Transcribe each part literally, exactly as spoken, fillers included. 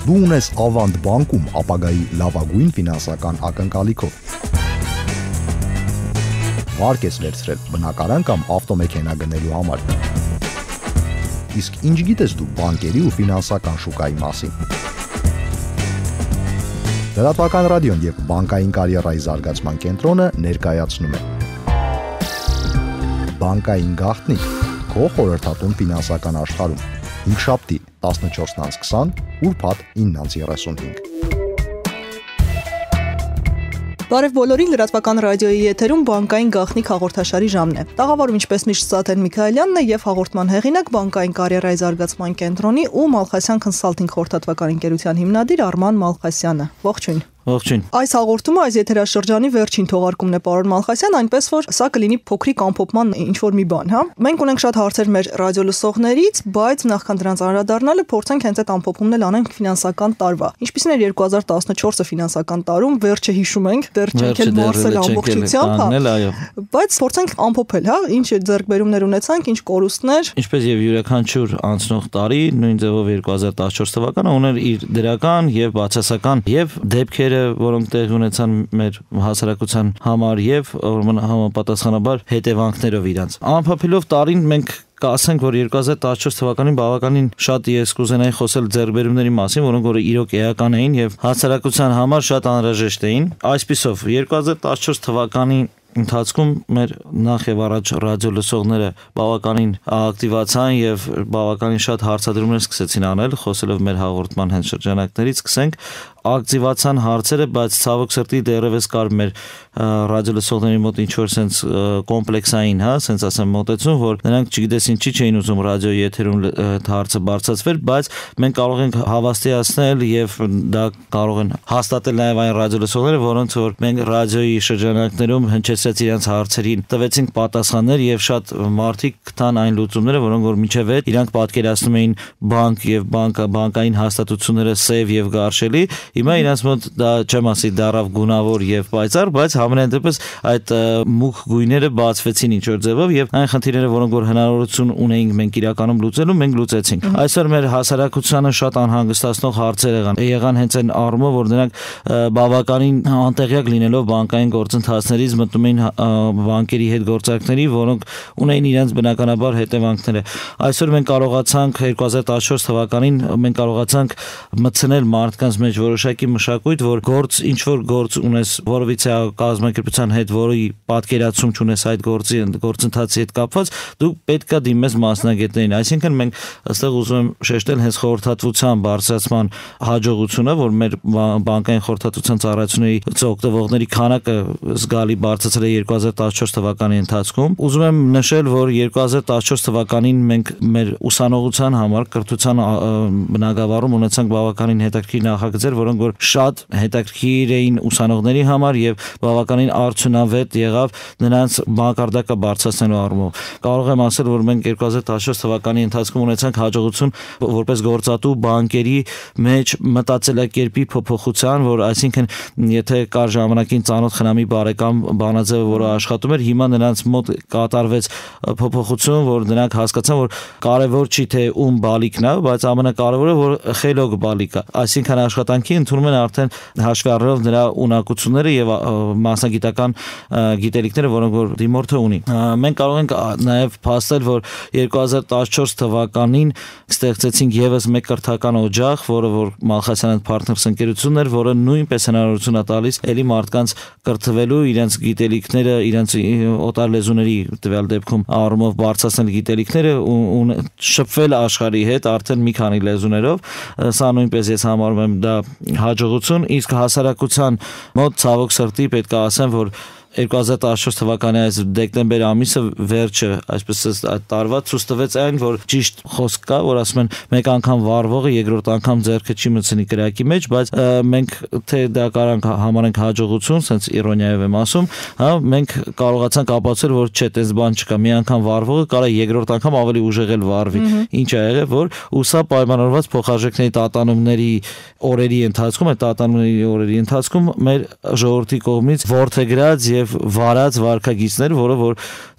Դու ունես Ավանդ բանկում ապագայի լավագույն ֆինանսական ակնկալիքով։ Վարկ ես վերցրել բնակարան կամ ավտոմեքենա գնելու համար։ Իսկ ինչ գիտես դու բանկերի ու ֆինանսական շուկայի մասին։ Լրատվական ռադիոն եւ բանկային կարիերայի զարգացման կենտրոնը ներկայացնում է Բանկային գաղտնիք, քո խորհրդատուն ֆինանսական աշխարհում։ Հինգշաբթի տասնչորսից քսան, ուրբաթ իննից երեսունհինգ։ Բարև բոլորին, լրատվական ռադիոյի եթերում բանկային գաղտնիք հաղորդաշարի ժամն է։ Տաղավարում ինչպես միշտ Սաթեն Միքայելյանն է եւ հաղորդման հեղինակ բանկային կարիերայի զարգացման կենտրոնի ու Մալխասյան Consulting խորհրդատվական ընկերության հիմնադիր Արման Մալխասյանը։ Ողջույն։ Ողջույն։ Այս հաղորդումը այս եթերաշրջանի վերջին թողարկումն է, պարոն Մալխասյան, այնպես որ սա կլինի փոքրիկ ամփոփման ինչ որ մի բան, հա։ Մենք ունենք շատ հարցեր մեր ռադիոլսողներից, բայց նախքան դրանց անդրադառնալը փորձենք հենց այդ ամփոփումն էլ անենք ֆինանսական տարվա։ Ինչպիսին էր երկու հազար տասնչորսը ֆինանսական տարում, վերջը հիշում ենք, դեռ չենք էլ մարսել ամբողջությամբ, հա։ Բայց փորձենք ամփոփել, հա, ինչ ձեռքբերումներ ունեցանք, ինչ կորուստներ։ Ինչպես եւ յուրաքանչյուր անցնող տարի, նույն ձևով երկու հազար տասնչորս թվականը ուներ իր դրական եւ բացասական եւ դեպքեր որոնք տեղ ունեցան մեր հասարակության համար եւ համապատասխանաբար հետևանքներով իրանց։ Ամփոփելով տարին մենք կասենք, որ երկու հազար տասնչորս թվականին բավականին շատ ես կուզենայի խոսել ձեռքբերումների մասին, որոնք որ իրոք էական էին եւ հասարակության համար շատ անհրաժեշտ էին։ Այսպիսով երկու հազար տասնչորս թվականի ընթացքում մեր նախ եւ առաջ ռադիոլսողները բավականին ակտիվացան եւ բավականին շատ հարցադրումներ սկսեցին անել, խոսելով մեր հաղորդման հենց շրջանակներից, սկսենք ակտիվացան հարցերը, բայց ցավոք սրտի դեռևս կար մեր ռադիոլսողների մոտ ինչ որ sense կոմպլեքսային, հա, sense ասեմ մոտեցում, որ նրանք չգիտես ինչի չէին ուզում ռադիոյի եթերում հարցը բարձրացվել, բայց մենք կարող ենք հավաստիացնել եւ դա կարող են հաստատել նաեւ այն ռադիոլսողները, որոնց որ մենք ռադիոյի շրջանակներում հնչեցրեց իրենց հարցերին, տվեցինք պատասխաններ եւ շատ մարդիկ գտան այն լուծումները, որոնք որ միջև այդ իրանք պատկերացնում էին բանկ եւ բանկա բանկային հաստատությունները սև եւ գարշելի։ Հիմա իրենց մոտ դա չեմ ասի դարավ գունավոր եւ պայծառ, բայց համենայն դեպս այդ մուգ գույները բացվեցին ինչ որ ձևով եւ այն խնդիրները, որոնք որ հնարավորություն ունեինք մենք իրականում լուծելու, մենք լուծեցինք։ Այսօր մեր հասարակությանը շատ անհանգստացնող հարցեր եղան։ Եղան հենց այն առումով, որ նրանք բավականին անտեղյակ լինելով բանկային գործընթացներից մտնում էին բանկերի հետ գործարքների, որոնք ունեին իրենց բնականաբար հետևանքները։ Այսօր մենք կարողացանք երկու հազար տասնչորս թվականին մենք կարողացանք մտցնել մարդկանց մեջ որոշակի մշակույթ, որ գործ ինչ որ գործ ունես որովիցե կազմակերպության հետ, որի պատկերացում չունես այդ գործի գործընթացի հետ կապված, դու պետքա դիմես մասնագետներին։ Այսինքն մենք այստեղ ուզում եմ շեշտել հենց խորհրդատվության բարձրացման հաջողությունը, որ մեր բանկային խորհրդատվության ծառայությունների օգտվողների քանակը զգալի բարձրացել է երկու հազար տասնչորս թվականի ընթացքում։ Ուզում եմ նշել, որ երկու հազար տասնչորս թվականին մենք մեր ուսանողության համար կրթության բնագավառում ունեցանք բավականին հետաքրքիր նախագծեր, որոնք որ շատ հետաքրքիր էին ուսանողների համար եւ բավականին արդյունավետ եղավ նրանց մակարդակը բարձրացնելու առումով։ Կարող եմ ասել, որ մենք երկու հազար տասնչորս թվականի ընթացքում ունեցանք հաջողություն որպես գործատու բանկերի մեջ մտածելակերպի փոփոխության, որ այսինքն եթե կար ժամանակին ծանոթ խնամի բարեկամ բանաձևը, որը աշխատում էր, հիմա նրանց մոտ կատարվեց փոփոխություն, որ նրանք հասկացան, որ կարևոր չի թե ում բալիկն է, բայց ամենակարևորը որ խելոք բալիկը, այսինքն աշխատանքի ընդունում են արդեն հաշվի առնելով նրա ունակությունները եւ մասնագիտական գիտելիքները, որոնք որ դիմորդը ունի։ Մենք կարող ենք նաեւ փաստել, որ երկու հազար տասնչորս թվականին ստեղծեցինք եւս մեկ կրթական օջախ, որը որ Մալխասյան Partners ընկերությունն էր, որը նույնպես հնարավորություն է տալիս ելի մարդկանց կրթվելու, իրենց գիտելիքները, իրենց օտար լեզուների տվյալ դեպքում առումով բարձրացնել գիտելիքները ու շփվել աշխարհի հետ արդեն մի քանի լեզուներով։ Սա նույնպես ես համարում եմ դա հաջողություն, իսկ հասարակության մոտ ցավոք սրտի պետք է ասեմ, որ երկու հազար տասնչորս թվականի այս դեկտեմբեր ամիսը վերջը, այսպես այդ տարվա ցույց տվեց այն, որ ճիշտ խոսք կա, որ ասում են մեկ անգամ վառվողը երկրորդ անգամ ձեռքը չի մտցնի կրակի մեջ, բայց մենք թե դա կարանք համարենք հաջողություն, sense իրոնիայով եմ ասում, հա, մենք կարողացանք ապացուցել, որ չէ, տես բան չկա, մի անգամ վառվողը կարա երկրորդ անգամ ավելի ուժեղ էլ վառվի։ Ինչ ա եղել, որ ու սա պայմանավորված փոխարժեքների տատանումների օրերի ընթացքում, այդ տատանումների օրերի ընթացքում մեր ժողովրդի կողմից ворթեգրած եւ վարած վարկագիծներ, որը որ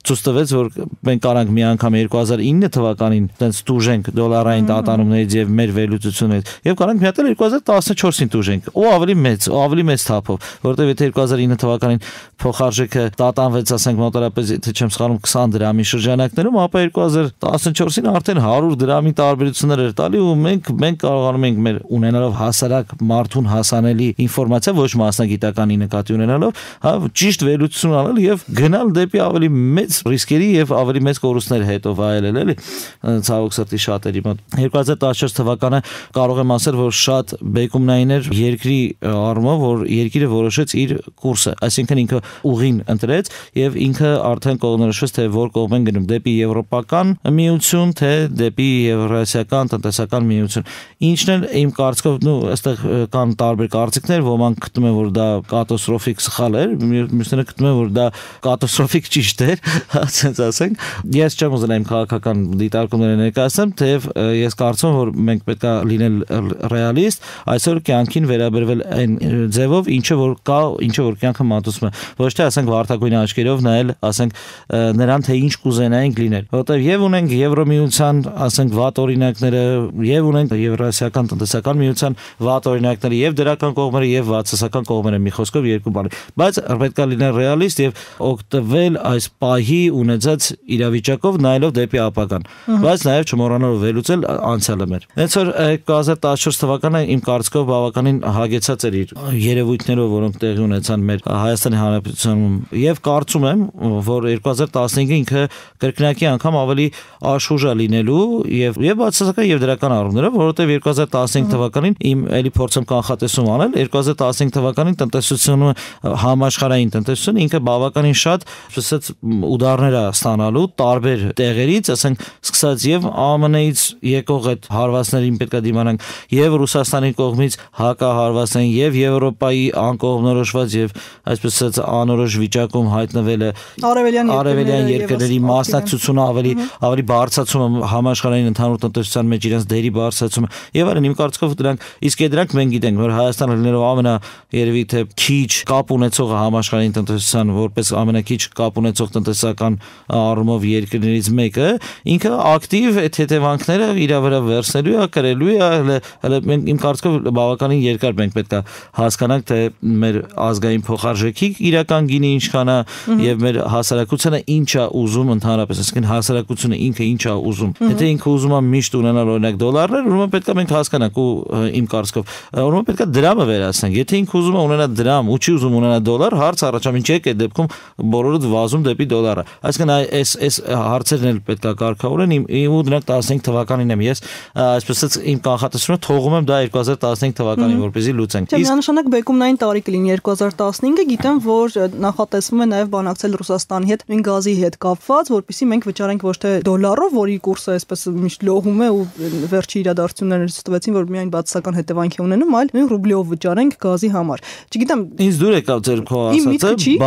ցույց տվեց, որ մենք կարանք մի անգամ երկու հազար ինը թվականին տենց տուժենք դոլարային տատանումներից եւ մեր վերլուծություններից եւ կարանք մի հատ էլ երկու հազար տասնչորսին տուժենք ու ավելի մեծ ու ավելի մեծ թափով, որովհետեւ եթե երկու հազար ինը թվականին փոխարժեքը տատանվեց, ասենք մոտավորապես եթե չեմ սխալվում քսան դրամի շրջանակներում, ապա երկու հազար տասնչորսին արդեն հարյուր դրամի տարբերություններ էր տալի ու մենք մենք կարողանում ենք մեր ունենալով հասարակ մարդուն հասանելի ինֆորմացիա ոչ մասնագիտականի նկատի ունենալով, հա, ճիշտ վերլուծություն անել եւ գնալ դեպի ավելի մեծ ռիսկերի եւ ավելի մեծ կորուստներ հետո վայելել, էլի ցավոք սրտի շատերի մոտ։ երկու հազար տասնչորս թվականը կարող եմ ասել, որ շատ բեկումնային էր երկրի առումով, որ երկիրը որոշեց իր կուրսը, այսինքն ինքը ուղին ընտրեց եւ ինքը արդեն կողմնորոշվեց, թե որ կողմ են գնում՝ դեպի եվրոպական միություն, թե դեպի եվրասիական տնտեսական միություն։ Ինչն է իմ կարծիքով, նու այստեղ կան տարբեր կարծիքներ, ոմանք գտնում են, որ դա կատաստրոֆիկ սխալ էր, մյուսները գտնում են, որ դա կատաստրոֆիկ ճիշտ էր, ասենց ասենք։ Ես չեմ ուզենա իմ քաղաքական դիտարկումները ներկայացնեմ, թեև ես կարծում եմ, որ մենք պետք է լինել ռեալիստ, այսօր կյանքին վերաբերվել այն ձևով, ինչը որ կա, ինչը որ կյանքը մատուցում է, ոչ թե ասենք վարդագույն աչքերով նայել, ասենք նրան թե ինչ կուզենայինք լինել, որովհետև եւ ունենք Եվրոմիության, ասենք վատ օրինակները, եւ ունենք Եվրասիական տնտեսական միության վատ օրինակները, եւ դրական կողմերը, եւ վատսասական կողմերը, մի խոսքով երկու բան։ Բայց պետք է լինել ռեալիստ եւ օգտվել այս պահի ունեցած իրավիճակով նայելով դեպի ապագան, բայց նաեւ չմոռանալով վերլուծել անցյալը մեր։ Հենց որ երկու հազար տասնչորս թվականը իմ կարծիքով բավականին հագեցած էր իր երևույթներով, որոնք տեղի ունեցան մեր Հայաստանի Հանրապետությունում, եւ կարծում եմ, որ երկու հազար տասնհինգը ինքը կրկնակի անգամ ավելի աշխուժ է լինելու եւ եւ բացասական եւ դրական առումներով, որովհետեւ երկու հազար տասնհինգ թվականին իմ էլի փորձեմ կանխատեսում անել, երկու հազար տասնհինգ թվականին տնտեսությունը համաշխարհային տնտեսությունը ինքը բավականին շատ ասած ուդարներ է ստանալու տարբեր տեղերից, ասենք սկսած եւ ԱՄՆ -ից եկող այդ հարվածներին պետք է դիմանանք, եւ Ռուսաստանի կողմից հակահարվածային, եւ Եվրոպայի անկողմնորոշված եւ այսպես ասած անորոշ վիճակում հայտնվել է արևելյան երկրների մասնակցությունը ավելի ավելի բարձրացումը համաշխարհային ընդհանուր տնտեսության մեջ իրենց դերի բարձրացումը եւ այլն։ Իմ կարծիքով դրանք իսկ է դրանք մենք գիտենք, որ Հայաստանը լինելով ամենա երևի թե քիչ կապ ունեցողը համաշխարհային տնտեսության, որպես ամենակիչ կապ ունեցող տնտեսական առումով երկրներից մեկը, ինքը ակտիվ այդ հետևանքները իր վրա վերցնելու է, կրելու է, հələ մենք իմ կարծիքով բավականին երկար մենք պետք է հասկանանք, թե մեր ազգային փոխարժեքի իրական գինը ինչքան է եւ մեր հասարակությունը ինչ է ուզում ընդհանրապես, այսինքն հասարակությունը ինքը ինչ է ուզում։ Եթե ինքը ուզում է միշտ ունենալ օրինակ դոլարներ, ուրեմն պետք է մենք հասկանանք ու իմ կարծիքով, ուրեմն պետք է դրամը վերացնենք։ Եթե ինքը ուզում է ունենալ դրամ ու չի ուզում ունենալ դոլար, հարց առաջանում ինչ է այդ դեպքում բոլորը վազում դեպի դոլարը։ Այսինքն այս այս հարցերն էլ պետք է կարգավորեն ու դրանք տասնհինգ թվականին եմ ես այսպես ասած իմ կանխատեսումը թողում եմ դա երկու հազար տասնհինգ թվականին որպեսզի լուծենք։ Միանշանակ բեկումնային տարի կլինի երկու հազար տասնհինգը, գիտեմ, որ նախատեսվում է նաև բանակցել Ռուսաստանի հետ նույն գազի հետ կապված, որպեսզի մենք վճարենք ոչ թե դոլարով, որի կուրսը այսպես միշտ լողում է ու վերջի իրադարձությունները ցույցեցին, որ միայն բացասական հետևանք է ունենում, այլ նույն ռուբլիով վճարենք գազի համար։ Չգիտեմ, ինձ դուր եկավ ձեր քո ասածը,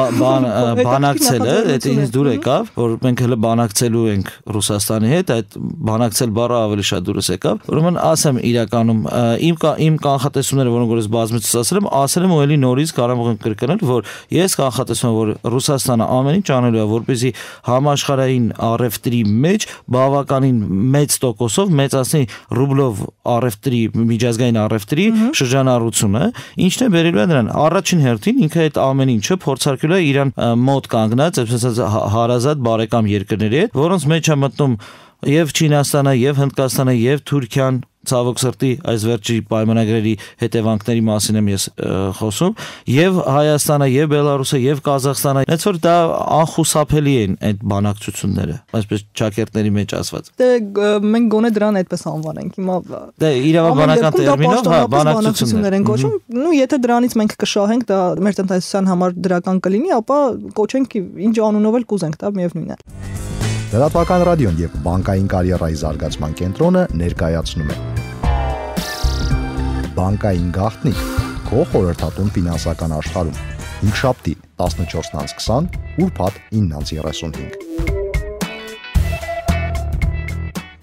բանակցելը, դա ինձ դուր եկավ, որ մենք հələ բանակցելու ենք Ռուսաստանի հետ, այդ բանակցել բառը ավելի շատ դուրս եկավ։ Ուրեմն ասեմ իրականում իմ իմ կանխատեսումները, որոնք որ ես բազմիցս ասել եմ, ասել եմ ու էլի նորից կարող եմ կրկնել, որ ես կանխատեսում եմ, որ Ռուսաստանը ամեն ինչ անելու է, որպեսզի համաշխարհային առևտրի մեջ բավականին մեծ տոկոսով մեծացնի ռուբլով առևտրի, միջազգային առևտրի շրջանառությունը, ինչն է բերելու է նրան առաջին հերթին ինքը այդ ամեն ինչը փորձարկելու է իրան մոտ կանգնած, այսպես հարազատ բարեկամ երկրների հետ, որոնց մեջ է մտնում եւ Չինաստանը, եւ Հնդկաստանը, եւ Թուրքիան, ցավոք սրտի այս վերջի պայմանագրերի հետևանքների մասին եմ ես խոսում, եւ Հայաստանը, եւ Բելարուսը, եւ Ղազախստանը, այնց որ դա անխուսափելի են այդ բանակցությունները, այսպես ճակերտների մեջ ասված։ Դե մենք գոնե դրան այդպես անվանենք, հիմա դե իրավաբանական տերմինով հա բանակցություններ են կոչում, նու եթե դրանից մենք կշահենք, դա մեր տնտեսության համար դրական կլինի, ապա կոչենք ինչ անունով էլ կուզենք, դա միևնույն է։ Լրատվական ռադիոն եւ բանկային կարիերայի զարգացման կենտրոնը ներկայացնում է Բանկային գաղտնիք, քո խորհրդատուն ֆինանսական աշխարհում։ Հինգշաբթի տասնչորսն քսան, ուրբաթ իննն երեսունհինգ։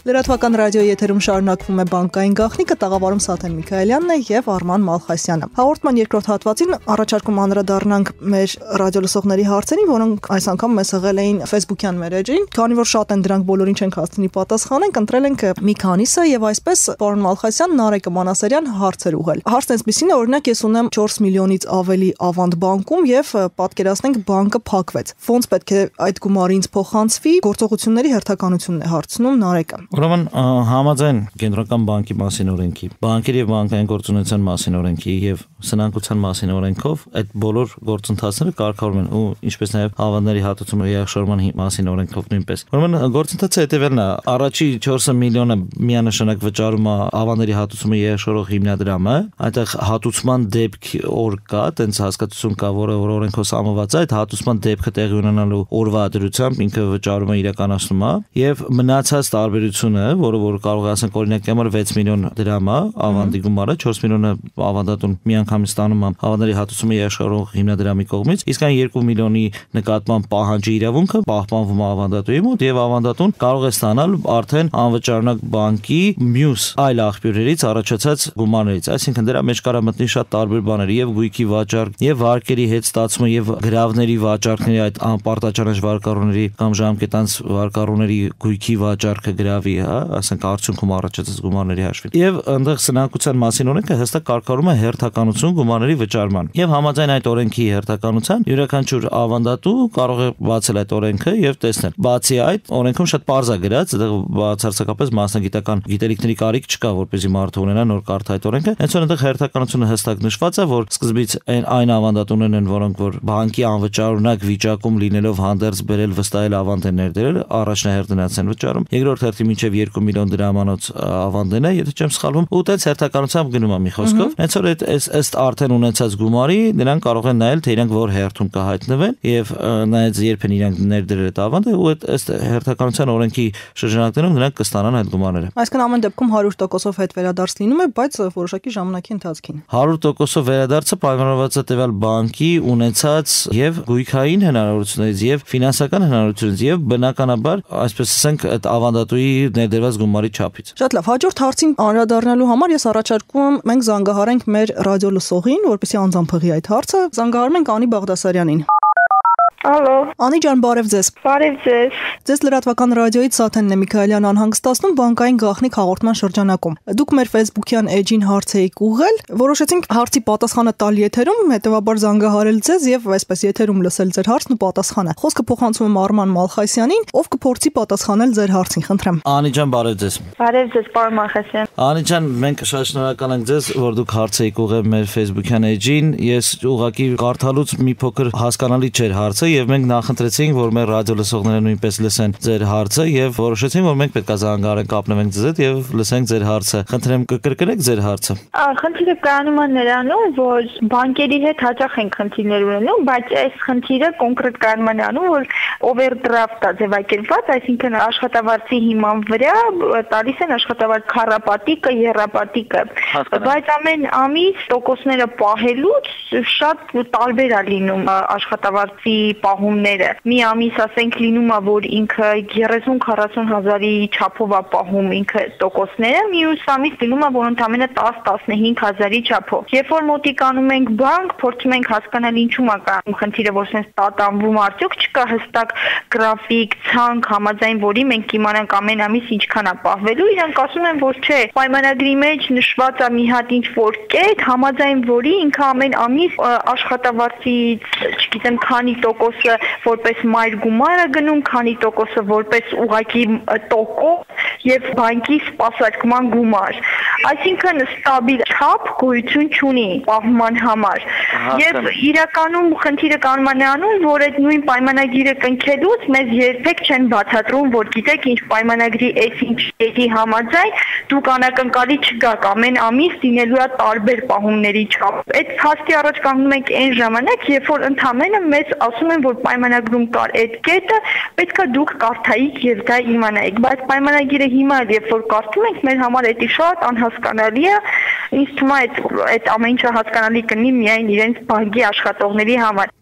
Լրատվական ռադիոյի եթերում շարունակվում է բանկային գաղտնիքը, տաղավարում Սաթեն Միքայելյանն է եւ Արման Մալխասյանը։ Հաղորդման երկրորդ հատվածին առաջարկում անդրադառնանք մեր ռադիոլսողների հարցերին, որոնք այս անգամ մեզ եղել էին Facebook-յան մեր էջին։ Քանի որ շատ են դրանք, բոլորին չենք հասցնի պատասխանենք, ընտրել ենք մի քանիսը եւ այսպես պարոն Մալխասյան, Նարեկը Մանասարյան հարցեր ուղղել։ Հարցն այսպեսին է, օրինակ ես ունեմ չորս միլիոնից ավելի ավանդ բանկում եւ պատկերացնենք բանկը փակվեց։ Ոնց պետք է այդ գումարը ինձ փոխանցվի, գործողությունների հերթականությունն է հարցնում Նարեկը։ Ուրեմն համաձայն կենտրոնական բանկի մասին օրենքի, բանկերի եւ բանկային գործունեության մասին օրենքի եւ սնանկության մասին օրենքով այդ բոլոր գործընթացները կարգավորվում են ու ինչպես նաեւ ավանդների հատուցումը երաշխավորման մասին օրենքով նույնպես։ Ուրեմն գործընթացը հետեւելն է, առաջի չորս միլիոնը միանշանակ վճարում է ավանդների հատուցումը երաշխավորող հիմնադրամը, այդտեղ հատուցման դեպք օր կա, տենց հասկացություն կա, որը որ օրենքով սահմանված է, այդ հատուցման դեպքը տեղի ունենալու օրվա դրությամբ ինքը վճարումը իրականացնում է եւ մնացած տարբերությունը, որը որ կարող է ասենք օրինակ համար վեց միլիոն դրամ է ավանդի գումարը, չորս միլիոնը ավանդատուն միանգամից ստանում է ավանդների հատուցումը երաշխավորող հիմնադրամի կողմից, իսկ այն երկու միլիոնի նկատմամբ պահանջի իրավունքը պահպանվում է ավանդատուի մոտ եւ ավանդատուն կարող է ստանալ արդեն անվճարնակ բանկի մյուս այլ աղբյուրներից առաջացած գումարներից, այսինքն դրա մեջ կարա մտնի շատ տարբեր բաներ, եւ գույքի վաճառք, եւ վարկերի հետ ստացումը, եւ գրավների վաճառքների այդ անպարտաճանաչ վարկառուների կամ ժամկետանց վարկառուների գույքի վաճառքը գրավի, հա, ասենք արդյունքում առաջացած գումարների հաշվին։ Եվ այնտեղ սնանկության մասին օրենքը հստակ կարգավորում է հերթականություն գումարների վճարման։ Եվ համաձայն այդ օրենքի հերթականության յուրաքանչյուր ավանդատու կարող է բացել այդ օրենքը եւ տեսնել։ Բացի այդ, օրենքում շատ պարզ է գրած, այդտեղ բացարձակապես մասնագիտական գիտելիքների կարիք չկա, որպեսզի մարդը ունենա նոր կարդա այդ օրենքը։ Հենց որ այնտեղ հերթականությունը հստակ նշված է, որ սկզբից այն ավանդատուներն են, որոնք որ բանկի անվճարունակ վիճակում լինելով հանդերձ բերել վստահել ավանդ են ներդրել, առաջնահերթ դրանց են վճարում։ Երկրորդ հերթի մինչև երկու միլիոն դրամանոց ավանդն է, եթե չեմ սխալվում, ու տենց հերթականությամբ գնում է մի խոսքով։ Հենց որ այդ ըստ արդեն ունեցած գումարի նրանք կարող են նայել, թե իրանք որ հերթում կհայտնվեն եւ նայած երբ են իրանք ներդրել այդ ավանդը ու այդ ըստ հերթականության օրենքի շրջանակներում նրանք կստանան այդ գումարները։ Այսինքն ամեն դեպքում հարյուր տոկոսով հետ վերադարձ լինում է, բայց որոշակի ժամանակի ընթացքին։ հարյուր տոկոսով վերադարձը պայմանավորված է տվյալ բանկի ունեցած եւ գույքային հնարավորություններից եւ ֆինանսական հնարավորություններից եւ բնականաբար, այսպես ասենք, այդ ավանդատուի ներդրված գումարի չափից։ Շատ լավ, հաջորդ հարցին անդրադառնալու համար ես առաջարկում եմ մենք զանգահարենք մեր ռադիոլսողին, որպեսզի անձամբ փղի այդ հարցը։ Զանգահարում ենք Անի Բաղդասարյանին։ Ալո։ Անի ջան, բարև ձեզ։ Բարև ձեզ։ Ձեզ լրատվական ռադիոյից Սաթենն է Միքայելյան անհանգստացնում բանկային գաղտնիք հաղորդման շրջանակում։ Դուք մեր Facebook-յան էջին հարց եք ուղղել, որոշեցինք հարցի պատասխանը տալ եթերում, հետեւաբար զանգահարել ձեզ եւ այսպես եթերում լսել ձեր հարցն ու պատասխանը։ Խոսքը փոխանցում եմ Արման Մալխասյանին, ով կփորձի պատասխանել ձեր հարցին, խնդրեմ։ Անի ջան, բարև ձեզ։ Բարև ձեզ, պարոն Մալխասյան։ Անի ջան, մենք շատ շնորհակալ ենք ձեզ, որ դուք հարց եք ուղղել մեր Facebook-յան էջին։ Ես ուղղակի կարդալուց մի փոքր հասկանալի չէր հարցը եւ մենք նախընտրեցինք, որ մեր ռադիոլսողները նույնպես լսեն ձեր հարցը եւ որոշեցինք, որ մենք պետք է զանգահարենք, կապնվենք ձեզ հետ եւ լսենք ձեր հարցը։ Խնդրեմ կկրկնեք ձեր հարցը։ Խնդիրը կայանում է նրանում, որ բանկերի հետ հաճախ են խնդիրներ ունենում, բայց այս խնդիրը կոնկրետ կայանում է նրանում, որ օվերդրաֆտ է ձևակերպված, այսինքն աշխատավարձի հիման վրա տալիս են աշխատավարձ քառապատիկը, եռապատիկը, բայց ամեն ամիս տոկոսները պահելուց շատ տարբեր է լինում աշխատավարձի պահումները։ Մի ամիս ասենք լինում է, որ ինքը երեսուն քառասուն հազարի չափով է պահում ինքը տոկոսները, մյուս ամիս լինում է, որ ընդամենը տաս տասնհինգ հազարի չափով։ Երբ որ մոտիկանում ենք բանկ, փորձում ենք հասկանալ ինչու է կայանում խնդիրը, որ sense տատանվում արդյոք չկա հստակ գրաֆիկ, ցանկ, համաձայն որի մենք կիմանանք ամեն ամիս ինչքան է պահվելու, իրանք ասում են, որ չէ, պայմանագրի մեջ նշված է մի հատ ինչ-որ կետ, համաձայն որի ինքը ամեն ամիս աշխատավարձից, չգիտեմ, քանի տոկոսը որպես մայր գումար է գնում, քանի տոկոսը որպես ուղղակի տոկոս եւ բանկի սպասարկման գումար։ Այսինքն ստաբիլ չափ գոյություն չունի պահման համար։ Եվ իրականում խնդիրը կանում է նրանում, որ այդ նույն պայմանագիրը կնքելուց մեզ երբեք չեն բացատրում, որ գիտեք ինչ պայմանագրի այս ինչ դեպի համաձայն դուք անակնկալի չգաք ամեն ամիս լինելու է տարբեր պահումների չափ։ Այդ հաստի առաջ կանգնում ենք այն ժամանակ, երբ որ ընդամենը մեզ ասում են, որ պայմանագրում կար այդ կետը, պետք է դուք կարդայիք եւ դա իմանայիք, բայց պայմանագիրը հիմա երբ որ կարդում ենք, մեր համար դա շատ անհասկանալի է, ինձ թվում է այդ այդ ամեն ինչը հասկանալի կլինի միայն իրենց բանկի աշխատողների համար։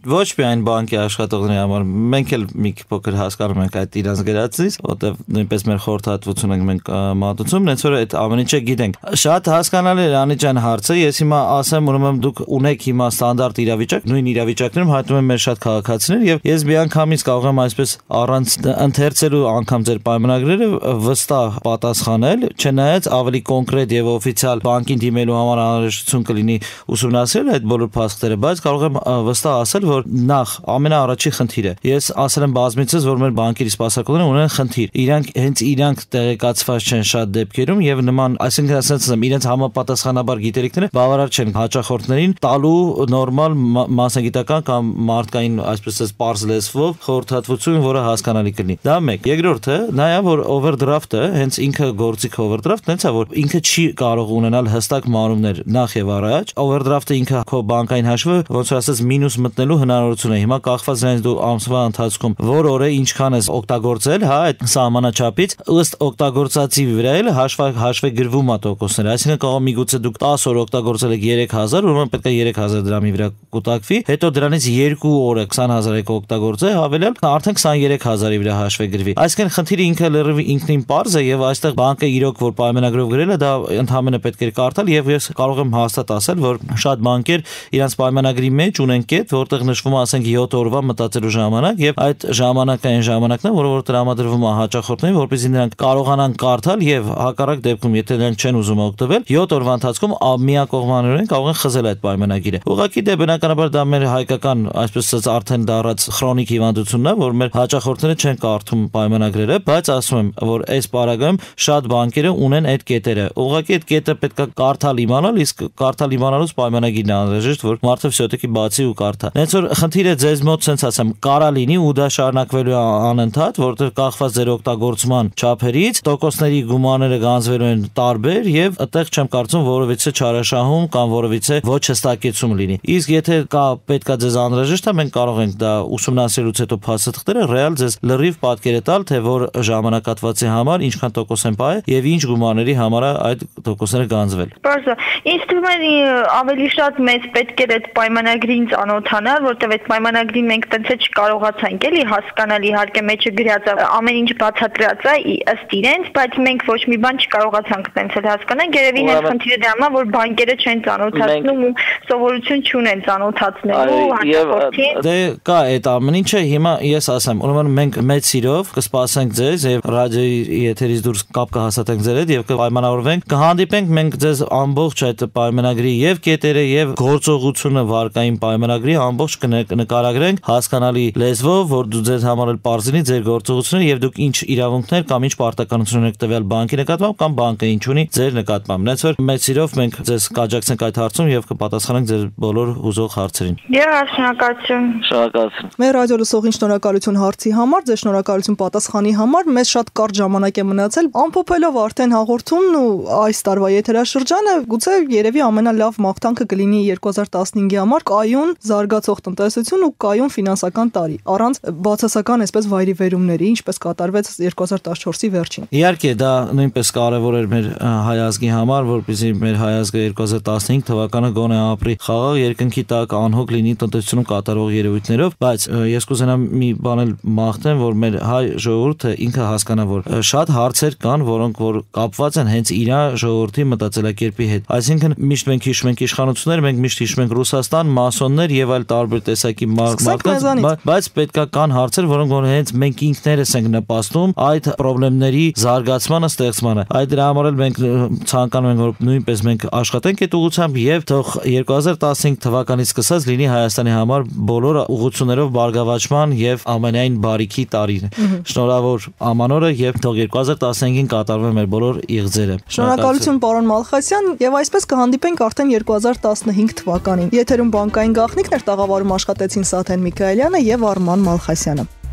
ոչ միայն բանկի աշխատողների համար, մենք էլ մի փոքր հասկանում ենք այդ իրանց գրածից, որտեղ նույնպես մեր խորհրդատվություն ենք մենք մատուցում, այնց որ այդ ամեն ինչը գիտենք։ Շատ հասկանալի է Անիջան հարցը, ես հիմա ասեմ, ուրեմն դուք ունեք հիմա ստանդարտ իրավիճակ, նույն իրավիճակներում հայտնում են մեր շատ քաղաքացիներ եւ ես միանգամից կարող եմ այսպես առանց ընթերցելու անգամ ձեր պայմանագրերը վստահ պատասխանել, չնայած ավելի կոնկրետ եւ օֆիցիալ բանկին դիմելու համար անհրաժեշտություն կլինի ուսումնասիրել այդ բոլոր փաստերը, բայց կարող եմ վստահ ասել, որ նախ ամենաառաջի խնդիրը ես ասել եմ բազմիցս, որ մեր բանկերի սպասարկողները ունեն խնդիր։ Իրանք հենց իրանք տեղեկացված չեն շատ դեպքերում եւ նման, այսինքն ասեմ, իրենց համապատասխանաբար գիտելիքները բավարար չեն հաճախորդներին տալու նորմալ մասնագիտական կամ մարդկային, այսպես ասած, պարզ լեզվով խորհրդատվություն, որը հասկանալի կլինի։ Դա մեկ։ Երկրորդը, նաեւ որ overdraft-ը, հենց ինքը գործիք overdraft-ն հենց է, որ ինքը չի կարող ունենալ հստակ մանրումներ նախ եւ առաջ։ Overdraft-ը ինքը քո բանկային հաշվը, ոնց որ ասած, մինուս մտնելու հնարավորություն է։ Հիմա կախված նրանից դու ամսվա ընթացքում որ օրը ինչքան ես օգտագործել, հա, այդ սահմանաչափից ըստ օգտագործածի վրա էլ հաշվա հաշվե գրվում է տոկոսները։ Այսինքն կարող միգուցե դուք դես օր օգտագործել եք երեք հազար, ուրեմն պետք է երեք հազար դրամի վրա կուտակվի, հետո դրանից երկու օրը քսան հազար եք օգտագործել, հավելյալ արդեն քսաներեք հազարի վրա հաշվե գրվի։ Այսինքն խնդիրը ինքը լրիվ ինքնին պարզ է եւ այստեղ բանկը իրոք որ պայմանագրով գրել է, դա ընդհանրապես պետք է կարդալ եւ ես կարող եմ հաստատ ասել, որ շատ բանկեր իրանց պայմանագրի մեջ ունեն կետ, որտեղ նշվում է, ասենք, յոթ օրվա մտածելու ժամանակ եւ այդ ժամանակը այն ժամանակն է, որը որ տրամադրվում է հաճախորդներին, որպեսզի նրանք կարողանան կարդալ եւ հակառակ դեպքում, եթե նրանք չեն ուզում օգտվել, յոթ օրվա ընթացքում միակողմանորեն կարող են խզել այդ պայմանագիրը։ Ուղղակի դե բնականաբար դա մեր հայկական, այսպես ասած, արդեն դառած քրոնիկ հիվանդությունն է, որ մեր հաճախորդները չեն կարդում պայմանագրերը, բայց ասում եմ, որ այս պարագայում շատ բանկերը ունեն այդ կետերը։ Ուղղակի այդ կետը պետք է կարդալ իմանալ, իսկ կարդալ իմանալուց պայմանագիրն է անհրաժեշտ, որ մարդը всё-таки բացի ու կարդա։ Հենց որ խնդիրը ձեզ մոտ sense ասեմ, կարա լինի ու դա շարունակվելու է անընդհատ, որտեղ կախված ձեր օգտագործման չափերից, տոկոսների գումարները գանձվելու են տարբեր եւ այդտեղ չեմ կարծում որովիցե չարաշահում կամ որովիցե ոչ հստակեցում լինի։ Իսկ եթե կա պետքա ձեզ անհրաժեշտ է, մենք կարող ենք դա ուսումնասիրելուց հետո փաստաթղթերը ռեալ ձեզ լրիվ պատկեր տալ, թե որ ժամանակատվածի համար ինչքան տոկոս են պահել եւ ինչ գումարների համար այդ տոկոսները գանձվել։ Բարձր, ինձ թվում է ավելի շատ մեծ պետք է այդ պայմանագրին ծանոթանալ, որտեղ այդ պայմանագրին մենք տենց է չկարողացանք էլի հասկանալ, իհարկե մեջը գրած է, ամեն ինչ բացատրած է ըստ իրենց, բայց մենք ոչ մի բան չկարողացանք տենց էլ հասկանալ։ Երևի հենց խնդիրը դրամա, որ բանկերը չեն ծանոթացնում ու սովորություն չունեն ծանոթացնելու հաճախորդին։ Դե կա այդ ամեն ինչը, հիմա ես ասեմ, ուրեմն մենք մեծ սիրով կսպասենք ձեզ եւ ռադիոյի եթերից դուրս կապ կհաստատենք ձեր հետ եւ կպայմանավորվենք, կհանդիպենք մենք ձեզ ամբողջ այդ պայմանագրի եւ կետերը եւ գործողությունը վարկային պայմանագրի ամբողջ կնկարագրենք հասկանալի լեզվով, որ դու ձեզ համար էլ բարձրինի ձեր գործողությունը եւ դուք ինչ իրավունքներ կամ ինչ պարտականություն եք տվել բանկի նկատմամբ կամ բանկը ինչ ունի ձեր նկատմամբ։ Նենց որ մեծ սիրով մենք ձեզ կաջակցենք այդ հարցում եւ կպատասխանենք ձեր բոլոր հուզող հարցերին։ Եա, շնորհակալություն։ Շնորհակալություն։ Մեր ռադիո լսողին շնորհակալություն հարցի համար, ձեր շնորհակալություն պատասխանի համար։ Մեզ շատ կարճ ժամանակ է մնացել, ամփոփելով արդեն հաղորդումն ու այս տարվա եթերաշրջանը, գուցե երևի ամենալավ մաղթանքը կլինի երկու հազար տասնհինգի համար կայուն զարգացող տնտեսություն ու կայուն ֆինանսական տարի, առանց բացասական այսպես վայրիվերումների, ինչպես կատարվեց երկու հազար տասնչորսի վերջին։ Իհարկե, դա նույնպես կարևոր էր մեր հայ ազգի համար, որպեսզի մեր հայ ազգը երկու հազար տասնհինգ թվականը գոնե ապրի խաղաղ երկնքի տակ անհոգ լինի տնտեսությունում կատարող երևույթներով, բայց ես կուզենամ մի բան էլ մաղթեմ, որ մեր հայ ժողովուրդը ինքը հասկանա, որ շատ հարցեր կան, որոնք որ կապված են հենց իր ժողովրդի մտածելակերպի հետ։ Այսինքն միշտ մենք հիշում ենք իշխանություններ, մենք միշտ հիշում ենք Ռուսաստան, մասոններ եւ այլ տարբեր տեսակի մարդկանց, բայց պետքա կան հարցեր, որոնք որ հենց մենք ինքներս ենք նպաստում այդ խնդիրների զարգացմանը, ստեղծմանը։ Այդ դրա համար էլ մենք ցանկանում ենք, որ նույնպես մենք աշխատենք այդ ուղղությամբ եւ թող երկու հազար տասնհինգ թվականից սկսած լինի Հայաստանի համար բոլոր ուղղություններով բարգավաճման եւ ամենայն բարիքի տարին։ Շնորհավոր ամանորը եւ թող երկու հազար տասնհինգին կատարվեն մեր բոլոր իղձերը։ Շնորհակալություն պարոն Մալխասյան եւ այսպես կհանդիպենք արդեն երկու հազար տասնհինգ թվականին։ Եթերում բանկային գաղտնիքներ տաղավարում աշխատեցին Սաթեն Միքայելյանը եւ Արման Մալխասյանը։